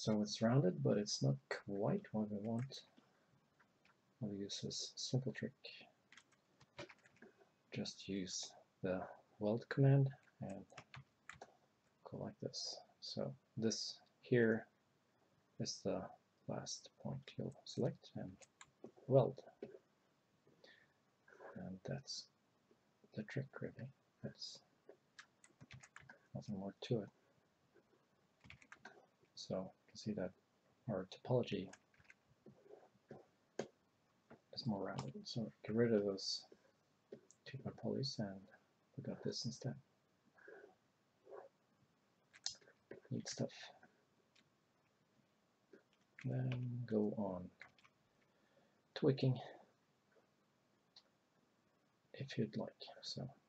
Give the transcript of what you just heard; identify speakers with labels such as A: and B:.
A: So it's rounded, but it's not quite what we want. I'll use this simple trick. Just use the weld command and go like this. So this here is the last point you'll select and weld. And that's the trick, really. That's nothing more to it. So you can see that our topology is more rounded. So get rid of those 2-point polys and we got this instead. Neat stuff. Then go on tweaking if you'd like. So